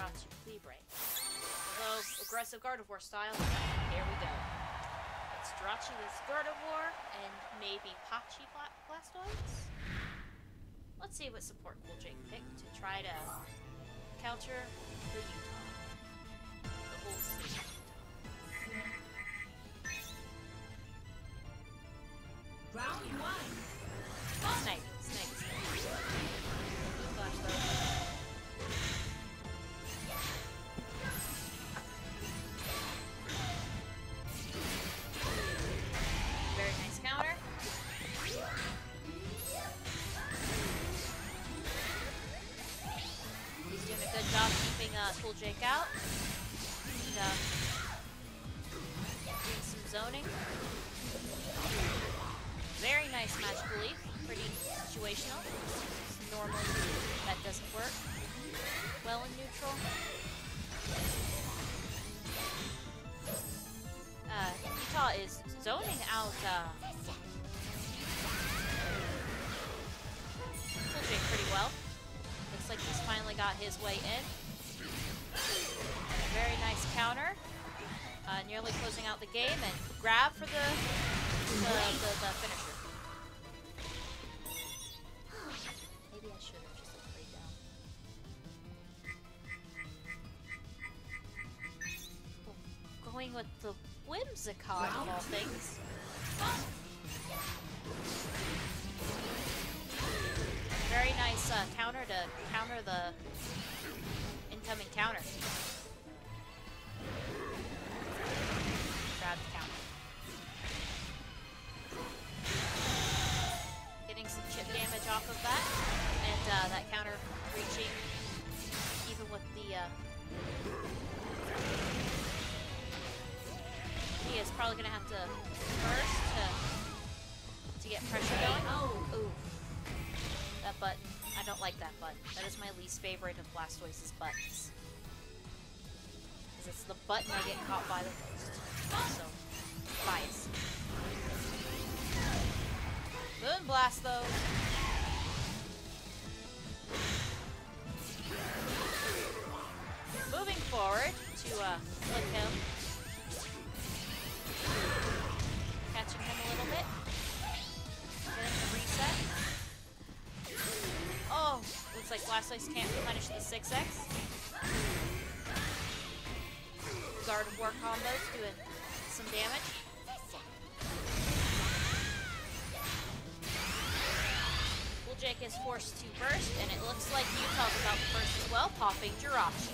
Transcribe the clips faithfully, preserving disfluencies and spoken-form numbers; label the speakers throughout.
Speaker 1: Jirachi Libre. Although, aggressive Gardevoir style, here we go. It's Jirachi with Gardevoir, and maybe Pachi Bla Blastoise? Let's see what support Cool Jake picked to try to counter the Utah. The whole state.
Speaker 2: Round one.
Speaker 1: Snake, snake, snake. Flash though. Very nice counter. He's doing a good job keeping uh, Cool Jake out. And, uh, doing some zoning. Very nice Magical Leaf. Pretty situational. Normally that doesn't work well in neutral. Uh, Utah is zoning out uh, Cool Jake pretty well. Looks like he's finally got his way in. Very nice counter. Uh, nearly closing out the game and grab for the the, the, the finisher. Maybe I should have just laid down. Oh, going with the Whimsicott of all things. Very nice uh, counter to counter the incoming counter. Grab the counter. Getting some chip damage off of that, and uh, that counter reaching even with the. Uh, he is probably gonna have to first to to get pressure going. Oh, ooh, that button. I don't like that button. That is my least favorite of Blastoise's buttons. Because it's the button I get caught by the most. So, bias. Moonblast though. Moving forward to uh, flip him. Catching him a little bit. Getting the reset. Oh, looks like Blastoise can't punish the six X. Gardevoir combos doing some damage. Cool Jake is forced to burst, and it looks like Utah's about to burst as well, popping Jirachi.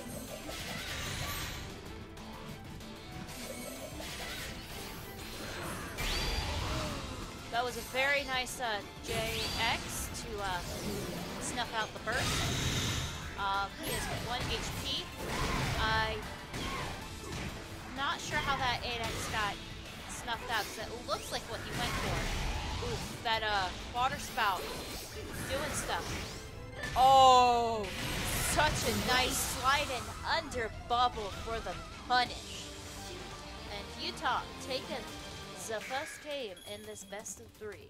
Speaker 1: That was a very nice uh, J X to uh, snuff out the burst. Um, he is one H P. I'm not sure how that eight X got snuffed out, because it looks like what he went for. Ooh, that uh, water spout doing stuff. Oh, such a nice slide and under bubble for the punish. And Utah taking the first game in this best of three.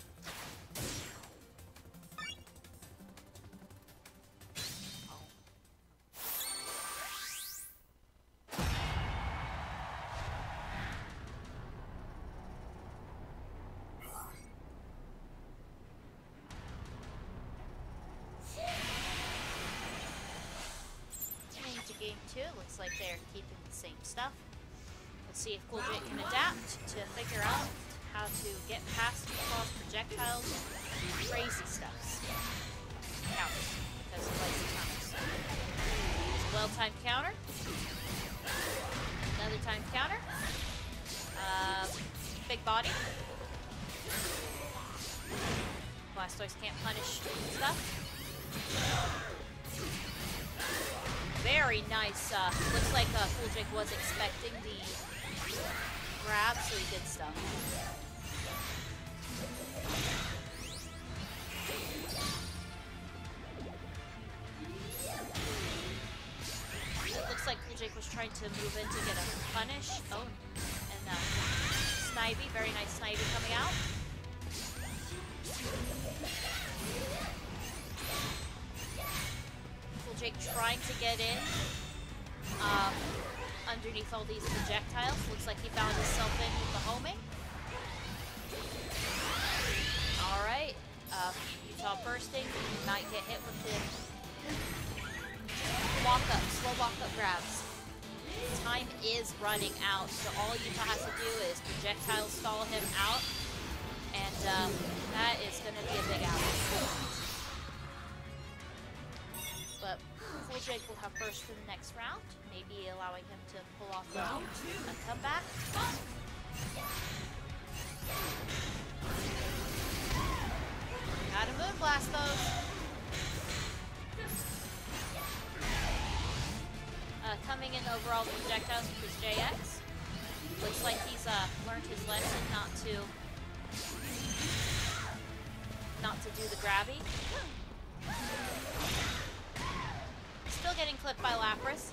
Speaker 1: Into game two, looks like they're keeping the same stuff. Let's see if Cool Jake can adapt to figure out how to get past Utah's projectiles and crazy stuffs. Counters, because he likes the counters. There's a well-timed counter. Another timed counter. Uh, big body. Blastoise can't punish stuff. Very nice. Uh, looks like uh, Cool Jake was expecting the grab, so he did stuff. It looks like Cool Jake was trying to move in to get a punish. Oh, and uh, Snivy, very nice Snivy coming out. Cool Jake trying to get in um, underneath all these projectiles. Looks like he found himself in with the homing. Alright, uh, Utah bursting. He might get hit with the walk up, slow walk up grabs. Time is running out, so all Utah has to do is projectile stall him out, and um, that is going to be a big out. But Cool Jake will have burst for the next round, maybe allowing him to pull off a, a comeback. Gotta Moonblast those. Uh, coming in overall projectiles with his J X. Looks like he's uh, learned his lesson not to not to do the grabby. Still getting clipped by Lapras.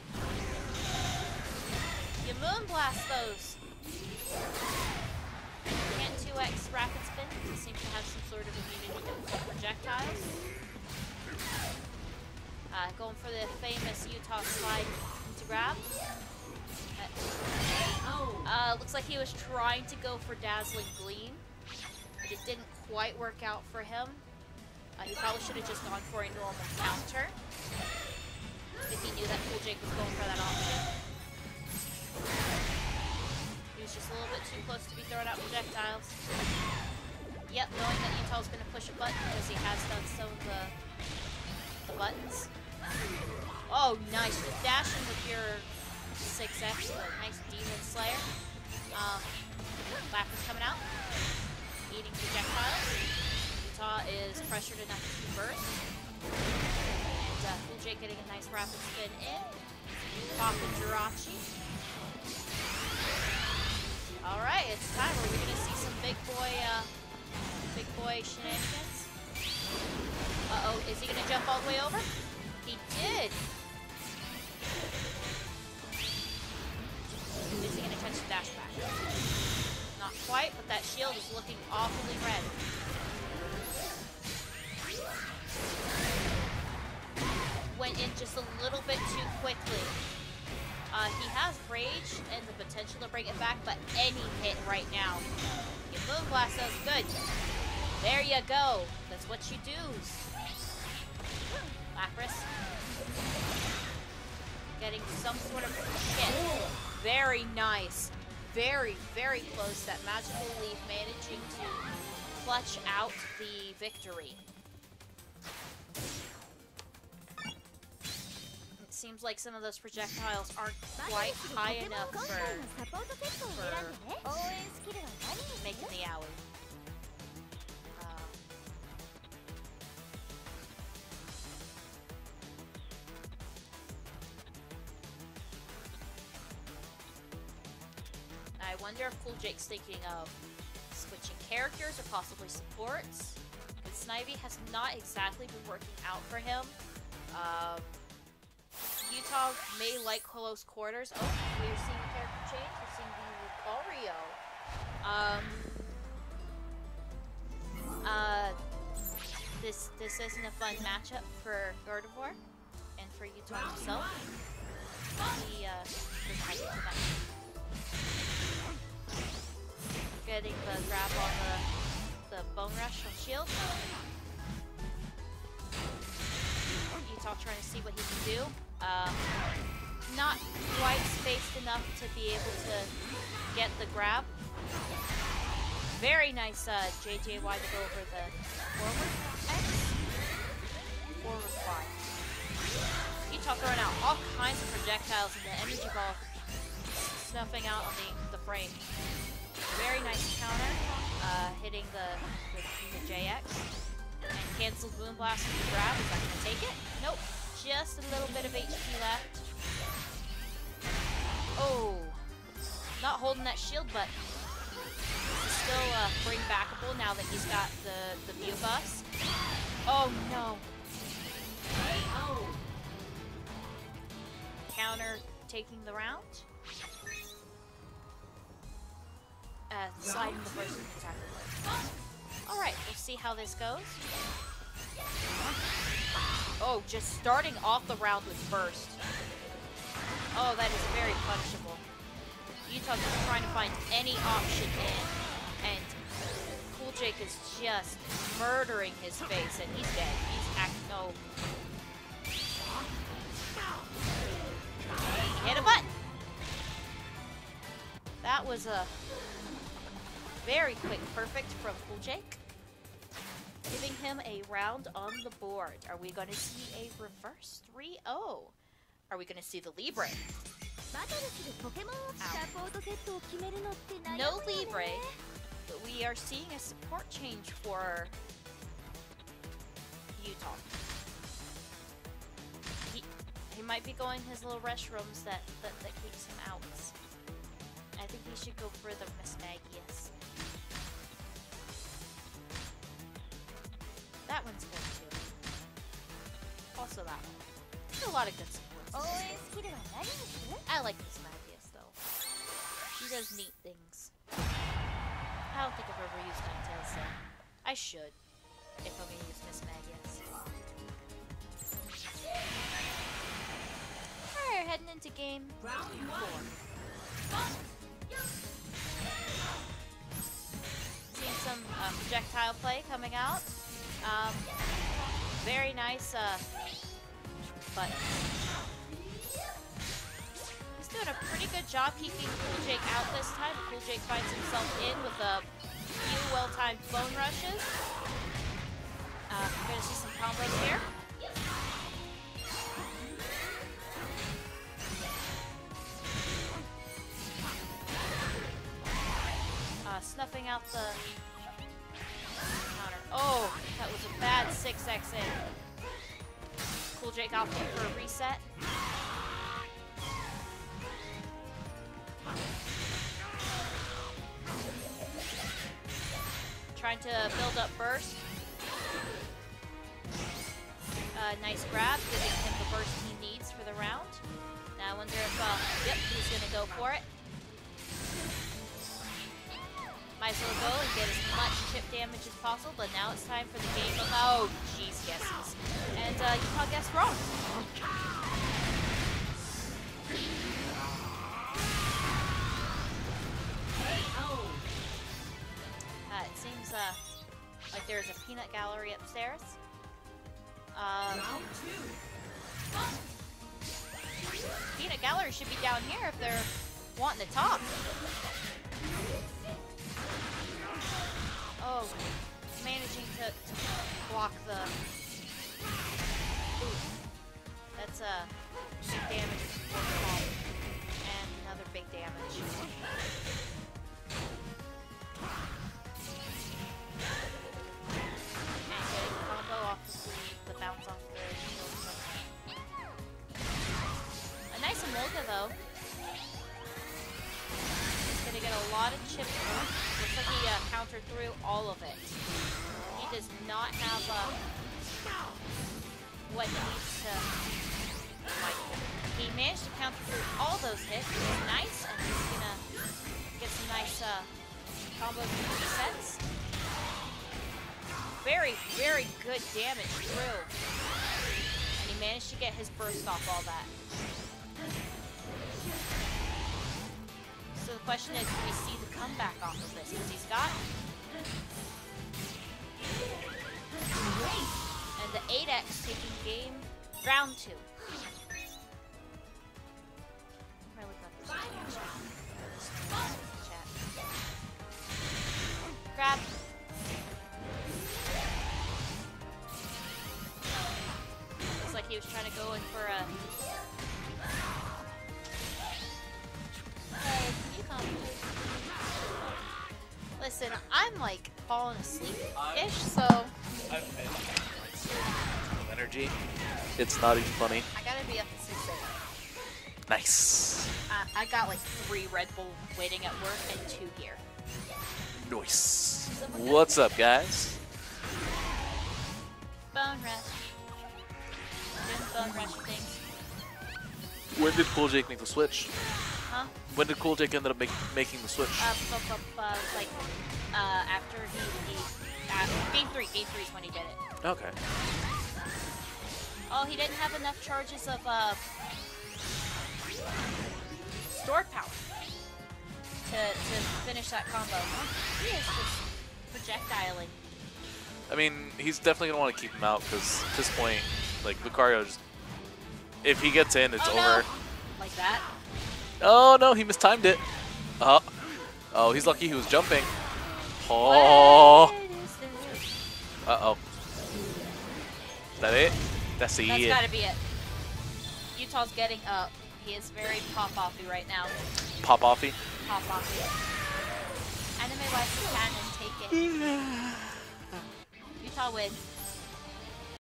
Speaker 1: You Moonblast those. Can't two X Rapid Spin. He seems to have some sort of immunity to projectiles. Uh, going for the famous Utah slide to grab. Uh, looks like he was trying to go for Dazzling Gleam, but it didn't quite work out for him. Uh, he probably should have just gone for a normal counter if he knew that Cool Jake was going for that option. He was just a little bit too close to be throwing out projectiles. Yep, knowing that Utah was going to push a button because he has done some of the, the buttons. Oh, nice. Just dashing with your six X, the nice Demon Slayer. Um, Lapras coming out, eating projectiles. Utah is pressured enough to burst. And uh, Cool Jake getting a nice rapid spin in. Popping Jirachi. Alright, it's time. Are we going to see some big boy, uh, big boy shenanigans? Uh-oh, is he going to jump all the way over? He did! Is he going to catch the dash back? Not quite, but that shield is looking awfully red. Went in just a little bit too quickly. Uh, he has Rage and the potential to bring it back, but any hit right now. You Moonblast those, good. There you go. That's what you do. Lapras. Getting some sort of hit. Very nice. Very, very close. That Magical Leaf managing to clutch out the victory. It seems like some of those projectiles aren't quite high enough for, for making the alley. I wonder if Cool Jake's thinking of switching characters or possibly supports. Because Snivy has not exactly been working out for him. Um, Utah may like close quarters. Oh, we're seeing a character change. We're seeing the Lucario. Um, uh, this this isn't a fun matchup for Gardevoir and for Utah himself. He uh, decided to match. Getting the grab on the, the Bone Rush on shield. Utah trying to see what he can do. Um, not quite spaced enough to be able to get the grab. Very nice uh, J J Y to go over the forward X. Forward Y. Utah throwing out all kinds of projectiles and the energy ball snuffing out on the, the frame. Very nice counter, uh, hitting the, the, the J X. And canceled Moonblast with the grab. Is that going to take it? Nope. Just a little bit of H P left. Oh. Not holding that shield, but still uh, bring backable now that he's got the, the Mew buffs. Oh no. Oh. Counter taking the round. Uh, sliding the burst and attack the Alright, we'll see how this goes. Oh, just starting off the round with burst. Oh, that is very punishable. Utah just trying to find any option in, and Cool Jake is just murdering his face, and he's dead. He's act no. He hit a button. That was a very quick perfect from Cool Jake, giving him a round on the board. Are we going to see a reverse three oh? Are we going to see the Libre? Ow. No Libre, but we are seeing a support change for Utah. He, he might be going his little restrooms that, that, that keeps him out. I think he should go for the Mismagius. That one's good too. Also that one. There's a lot of good supports. I like Mismagius though. She does neat things. I don't think I've ever used Ninetales, so I should if I'm gonna use Mismagius. Alright, heading into game four. Seeing some uh, projectile play coming out. Um, very nice, uh, but he's doing a pretty good job keeping Cool Jake out this time. Cool Jake finds himself in with a few well-timed bone rushes. Uh, we're gonna see some combos here. Uh, snuffing out the counter. Oh, that was a bad six X in. Cool Jake opting for a reset. Trying to build up burst. Uh, nice grab, giving him the burst he needs for the round. Now I wonder if, uh, yep, he's gonna go for it. Might as well go and get as much chip damage as possible, but now it's time for the game of, oh, jeez, guesses. And uh, Utah guessed wrong. Uh, it seems uh, like there's a peanut gallery upstairs. Um, peanut gallery should be down here if they're wanting to talk. Oh, managing to, to block the... Ooh. That's a uh, big damage for and another big damage. And getting the combo off the sleeve, the bounce off the shield. A nice Emolga though. Gonna get a lot of chip through. Looks like he uh, countered through all of it. He does not have uh, what he needs to. Like, he managed to counter through all those hits, which is nice, and he's gonna get some nice uh, combos and resets. Very, very good damage through, and he managed to get his burst off all that. So the question is, can we see the comeback off of this? Because he's got... And the eight X taking game round two. Where we got this chat. Chat. Grab. Looks like he was trying to go in for a... Hey, can you come? Listen, I'm like falling asleep-ish, so...
Speaker 3: Energy. It's not even funny.
Speaker 1: I gotta be up at six A M
Speaker 3: Nice.
Speaker 1: Uh, I got like three Red Bull waiting at work and two here.
Speaker 3: Nice. What's up, guys?
Speaker 1: Bone rush. Doing bone rush things.
Speaker 3: When did Cool Jake make the switch?
Speaker 1: Huh?
Speaker 3: When did Cool Jake end up make, making the switch?
Speaker 1: Uh, bu bu bu like, uh, after he, he uh, game three, game three is when he did it.
Speaker 3: Okay.
Speaker 1: Oh, he didn't have enough charges of, uh, sword power to, to finish that combo. He is just projectiling.
Speaker 3: I mean, he's definitely going to want to keep him out because at this point, like, Lucario, just, if he gets in, it's
Speaker 1: oh,
Speaker 3: over.
Speaker 1: No. Like that.
Speaker 3: Oh, no, he mistimed it. Oh, oh, he's lucky he was jumping. Oh. Uh-oh. Is that it? That's the
Speaker 1: That's
Speaker 3: it.
Speaker 1: gotta be it. Utah's getting up. He is very pop-offy right now.
Speaker 3: Pop-offy?
Speaker 1: Pop-offy. Anime wise, he can and take it. Utah wins.